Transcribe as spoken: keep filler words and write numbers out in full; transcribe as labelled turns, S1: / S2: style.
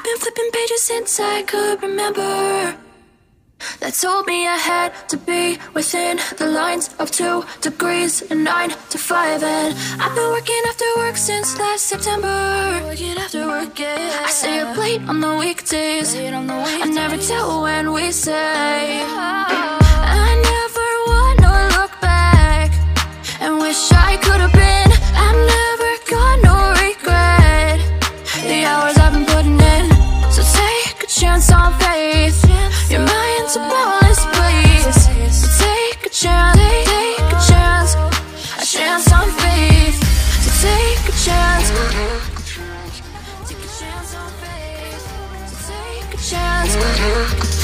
S1: I've been flipping pages since I could remember, that told me I had to be within the lines of two degrees and nine to five. And I've been working after work since last September. Working after work, yeah. I stay up late on the weekdays. I never tell when we say. I never wanna look back and wish I could have been. I've never got no regret the hours I've been putting in. So take a chance on faith. Your mind's a boundless place. So take a chance, take a chance, a chance on faith. So take a chance, take a chance on faith. So take a chance.